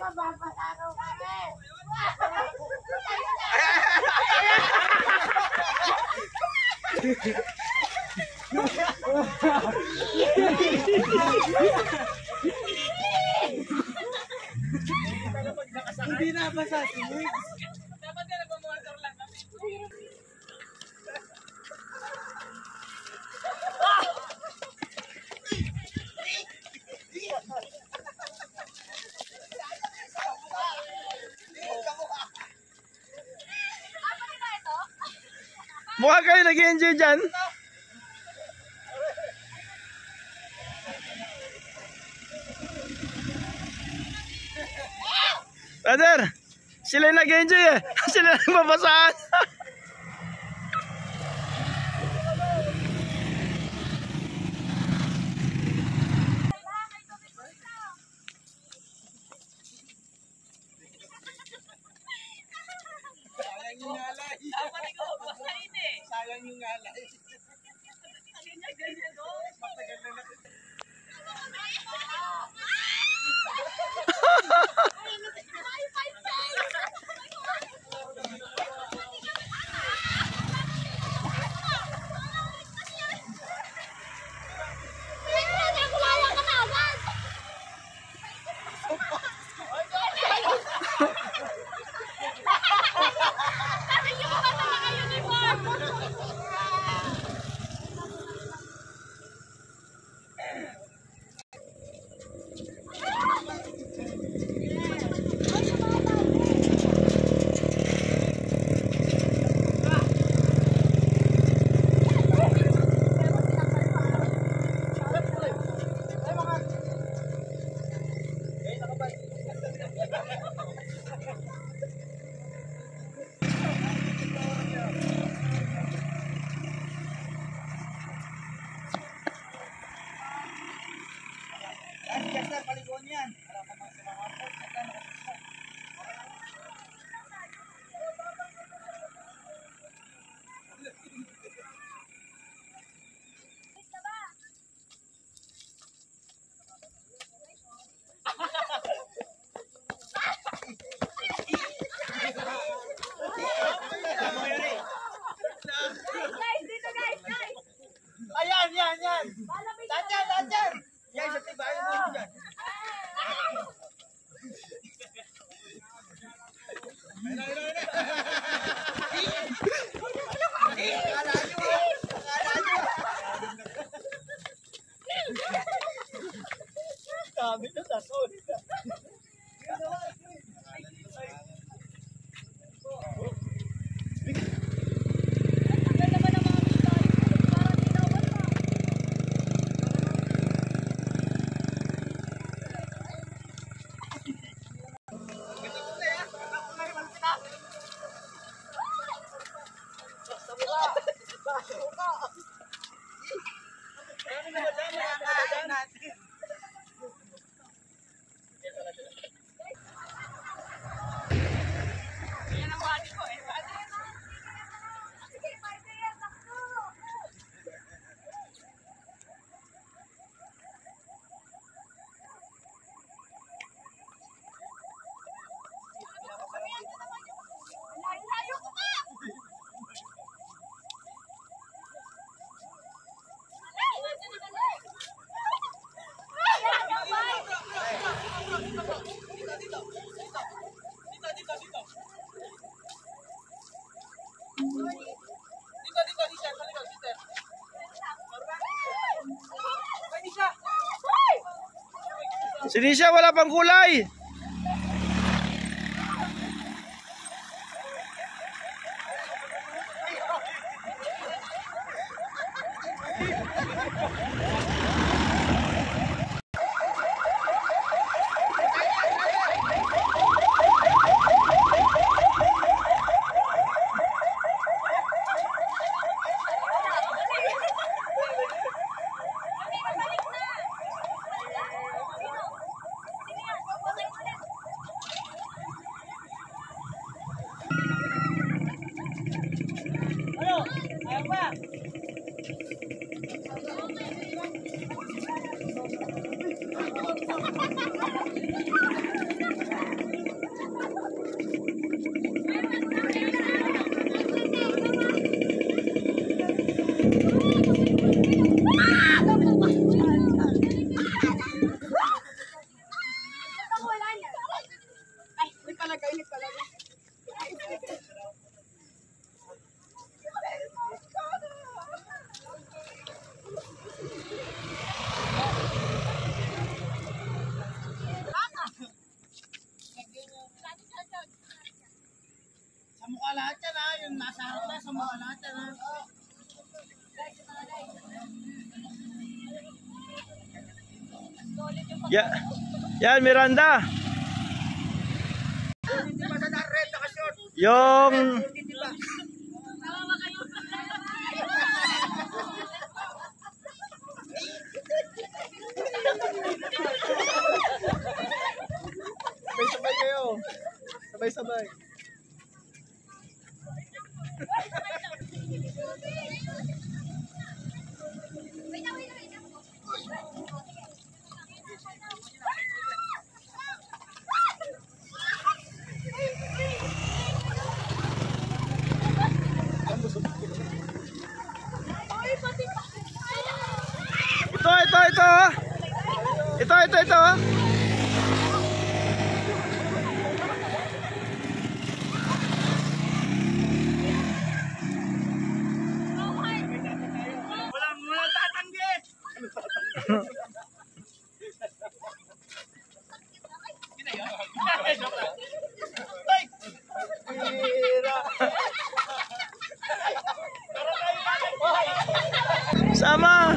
Mapapalaro kami. Hindi na basa si Mix. Dapat ka nagmamonitor lang kami. Mukha kayo nag-enjoy dyan. Brother, sila yung nag-enjoy eh. Sila yung mabasaan. Sayang yung ngalay. Dapat ikaw magpasahin eh. Sayang yung ngalay. Ganyan o. Matagal na natin. Yan! Lahat dyan! Yan, sa tiba, ayun mo dyan. Kami na, sorry na. Si Nisha wala pang kulay. Nakakainit talaga. Sa mukha lahat yan ha. Yung nasa harap na, sa mukha lahat yan ha. Yan, Miranda. Hindi ba sa red nakashort? Yung... Hindi ba? Sabay-sabay kayo. Sabay-sabay. Ito. Walang tatanggi. Sama.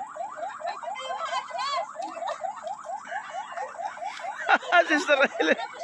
Sister Helen.